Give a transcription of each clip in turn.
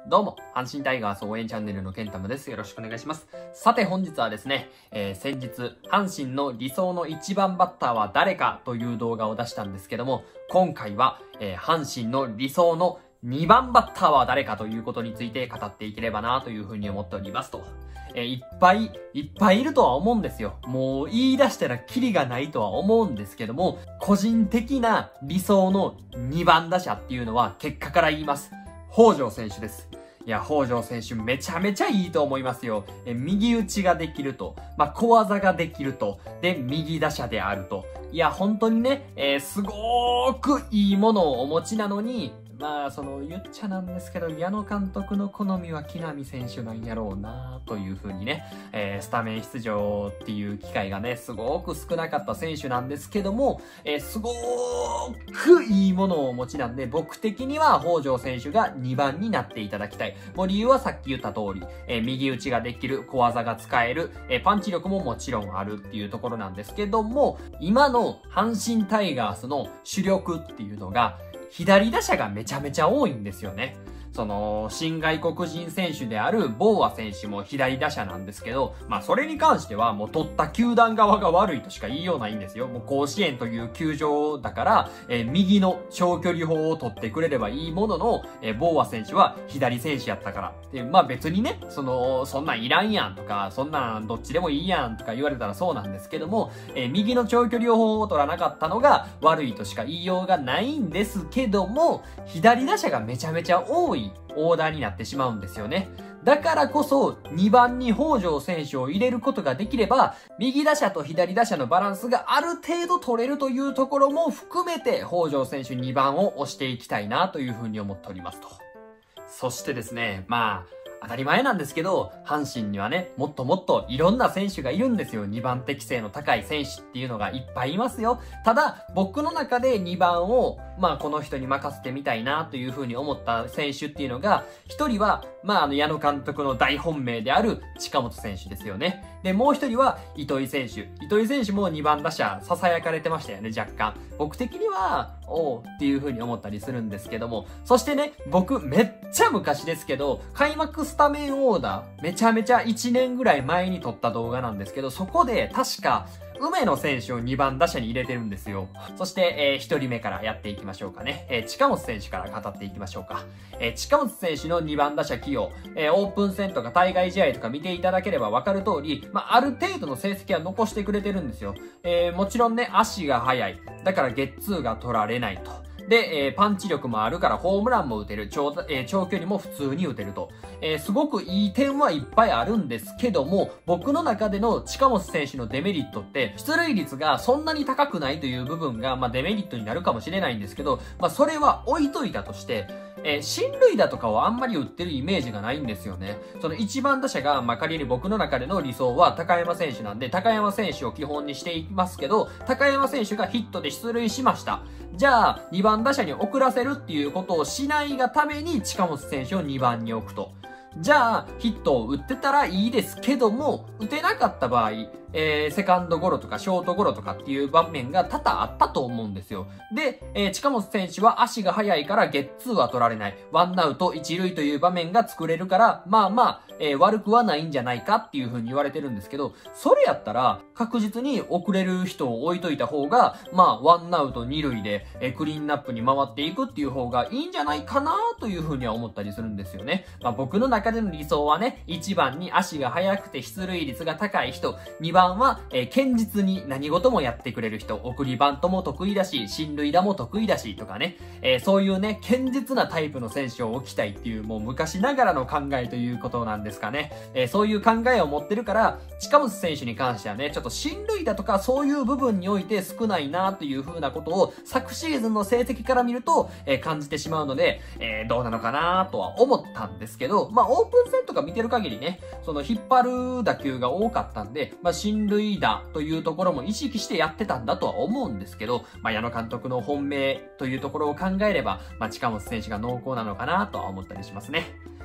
どうも、阪神タイガース応援チャンネルのケンタムです。よろしくお願いします。さて本日はですね、先日、阪神の理想の1番バッターは誰かという動画を出したんですけども、今回は、阪神の理想の2番バッターは誰かということについて語っていければなというふうに思っておりますと。いっぱいいるとは思うんですよ。もう言い出したらキリがないとは思うんですけども、個人的な理想の2番打者っていうのは結果から言います。北條選手です。いや、北條選手めちゃめちゃいいと思いますよ。右打ちができると。小技ができると。で、右打者であると。いや、本当にね、すごーくいいものをお持ちなのに、言っちゃなんですけど、矢野監督の好みは木浪選手なんやろうなという風にね、スタメン出場っていう機会がね、すごく少なかった選手なんですけども、すごーくいいものをお持ちなんで、僕的には北條選手が2番になっていただきたい。もう理由はさっき言った通り、右打ちができる、小技が使える、パンチ力ももちろんあるっていうところなんですけども、今の阪神タイガースの主力っていうのが、左打者がめちゃめちゃ多いんですよね。新外国人選手であるボーア選手も左打者なんですけど、それに関してはもう取った球団側が悪いとしか言いようないんですよ。もう甲子園という球場だから、右の長距離砲を取ってくれればいいものの、ボーア選手は左選手やったから。で、別にね、そんなんいらんやんとか、そんなんどっちでもいいやんとか言われたらそうなんですけども、右の長距離砲を取らなかったのが悪いとしか言いようがないんですけども、左打者がめちゃめちゃ多いオーダーになってしまうんですよね。だからこそ2番に北條選手を入れることができれば、右打者と左打者のバランスがある程度取れるというところも含めて北條選手2番を押していきたいなというふうに思っておりますと。そしてですね、当たり前なんですけど、阪神にはね、もっともっといろんな選手がいるんですよ。2番適性の高い選手っていうのがいっぱいいますよ。ただ、僕の中で2番を、この人に任せてみたいなというふうに思った選手っていうのが、一人は、矢野監督の大本命である近本選手ですよね。で、もう一人は糸井選手。糸井選手も2番打者、囁かれてましたよね、若干。僕的には、おうっていう風に思ったりするんですけども。そしてね、僕めっちゃ昔ですけど、開幕スタメンオーダー、めちゃめちゃ1年ぐらい前に撮った動画なんですけど、そこで確か、梅野選手を2番打者に入れてるんですよ。そして、1人目からやっていきましょうかね。近本選手から語っていきましょうか。近本選手の2番打者起用、オープン戦とか対外試合とか見ていただければわかる通り、ある程度の成績は残してくれてるんですよ。もちろんね、足が速い。だからゲッツーが取られないと。で、パンチ力もあるからホームランも打てる。長距離も普通に打てると。すごくいい点はいっぱいあるんですけども、僕の中での近本選手のデメリットって、出塁率がそんなに高くないという部分が、デメリットになるかもしれないんですけど、それは置いといたとして、進塁打とかはあんまり打ってるイメージがないんですよね。その一番打者が、仮に僕の中での理想は高山選手なんで、高山選手を基本にしていきますけど、高山選手がヒットで出塁しました。じゃあ、2番打者に送らせるっていうことをしないがために近本選手を2番に置くと。じゃあ、ヒットを打ってたらいいですけども、打てなかった場合、セカンドゴロとかショートゴロとかっていう場面が多々あったと思うんですよ。で、近本選手は足が速いからゲッツーは取られない。ワンアウト一塁という場面が作れるから、悪くはないんじゃないかっていう風に言われてるんですけど、それやったら確実に遅れる人を置いといた方が、ワンアウト二塁で、クリーンナップに回っていくっていう方がいいんじゃないかなという風には思ったりするんですよね。僕の中での理想はね、1番に足が速くて出塁率が高い人、2番は、堅実に何事もやってくれる人、送りバントも得意だし、進塁打も得意だしとかね、そういうね、堅実なタイプの選手を置きたいっていう、もう昔ながらの考えということなんですかね。そういう考えを持ってるから、近本選手に関してはね、ちょっと進塁打とかそういう部分において少ないなという風なことを昨シーズンの成績から見ると、感じてしまうので、どうなのかなとは思ったんですけど、オープン戦とか見てる限りね、引っ張る打球が多かったんで、進塁打というところも意識してやってたんだとは思うんですけど、矢野監督の本命というところを考えれば、近本選手が濃厚なのかなとは思ったりしますね。はい、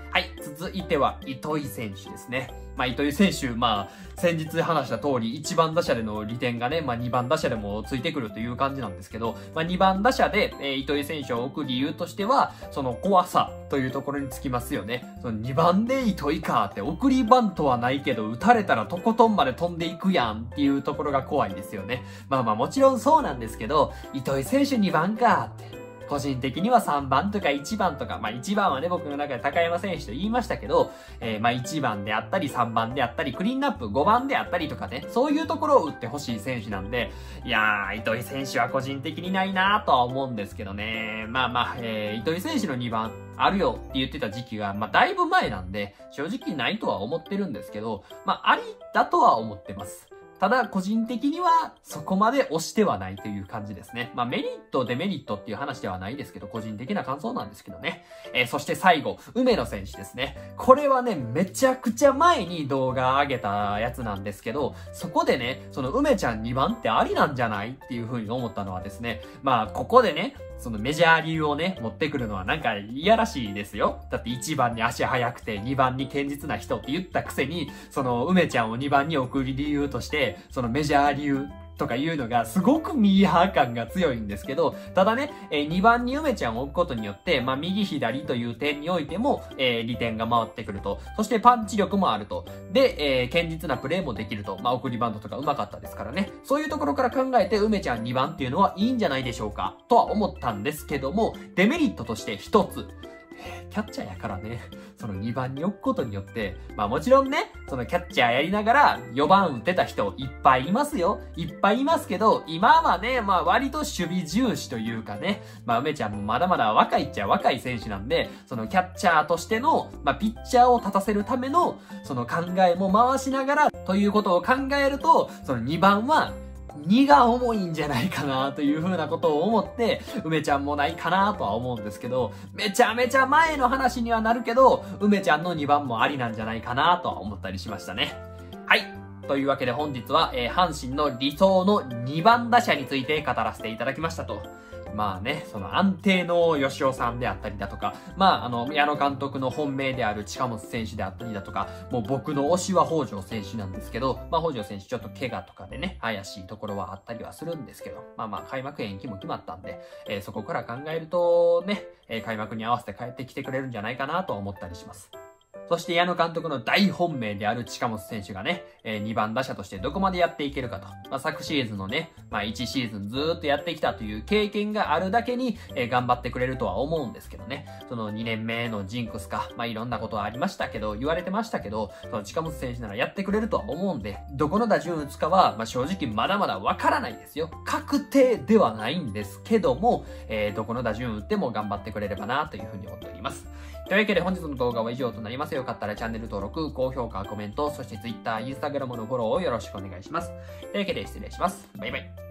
続いては糸井選手ですね。糸井選手、先日話した通り、1番打者での利点がね、2番打者でもついてくるという感じなんですけど、2番打者で、糸井選手を置く理由としては、その怖さというところにつきますよね。その2番で糸井かって、送りバントはないけど、打たれたらとことんまで飛んでいくやんっていうところが怖いですよね。もちろんそうなんですけど、糸井選手2番かって。個人的には3番とか1番とか、1番はね、僕の中で高山選手と言いましたけど、1番であったり3番であったり、クリーンナップ5番であったりとかね、そういうところを打ってほしい選手なんで、いやー、糸井選手は個人的にないなとは思うんですけどね。糸井選手の2番、あるよって言ってた時期が、だいぶ前なんで、正直ないとは思ってるんですけど、ありだとは思ってます。ただ、個人的にはそこまで押してはないという感じですね。メリット、デメリットっていう話ではないですけど、個人的な感想なんですけどね。そして最後、梅野選手ですね。これはね、めちゃくちゃ前に動画上げたやつなんですけど、そこでね、その梅ちゃん2番ってありなんじゃないっていう風に思ったのはですね、ここでね、そのメジャー流をね、持ってくるのはなんか嫌らしいですよ。だって1番に足速くて2番に堅実な人って言ったくせに、その梅ちゃんを2番に送る理由として、そのメジャー流とかいうのがすごくミーハー感が強いんですけど、ただね、2番に梅ちゃんを置くことによって、右左という点においても、利点が回ってくると。そしてパンチ力もあると。で、堅実なプレーもできると。送りバントとか上手かったですからね。そういうところから考えて梅ちゃん2番っていうのはいいんじゃないでしょうか。とは思ったんですけども、デメリットとして一つ。キャッチャーやからね、その2番に置くことによって、もちろんね、そのキャッチャーやりながら4番打ってた人いっぱいいますよ。いっぱいいますけど、今はね、割と守備重視というかね、梅ちゃんもまだまだ若いっちゃ若い選手なんで、そのキャッチャーとしての、ピッチャーを立たせるための、その考えも回しながら、ということを考えると、その2番は、2が重いんじゃないかなという風なことを思って、梅ちゃんもないかなとは思うんですけど、めちゃめちゃ前の話にはなるけど、梅ちゃんの2番もありなんじゃないかなとは思ったりしましたね。はい。というわけで本日は、阪神の理想の2番打者について語らせていただきましたと。その安定の吉尾さんであったりだとか、矢野監督の本命である近本選手であったりだとか、もう僕の推しは北条選手なんですけど、北条選手ちょっと怪我とかでね、怪しいところはあったりはするんですけど、開幕延期も決まったんで、そこから考えるとね、開幕に合わせて帰ってきてくれるんじゃないかなと思ったりします。そして矢野監督の大本命である近本選手がね、2番打者としてどこまでやっていけるかと。昨シーズンのね、1シーズンずーっとやってきたという経験があるだけに、頑張ってくれるとは思うんですけどね。その2年目のジンクスか、いろんなことはありましたけど、言われてましたけど、その近本選手ならやってくれるとは思うんで、どこの打順打つかは、正直まだまだわからないですよ。確定ではないんですけども、どこの打順打っても頑張ってくれればなというふうに思っております。というわけで本日の動画は以上となります。よかったらチャンネル登録、高評価、コメント、そして Twitter、Instagram のフォローをよろしくお願いします。というわけで失礼します。バイバイ。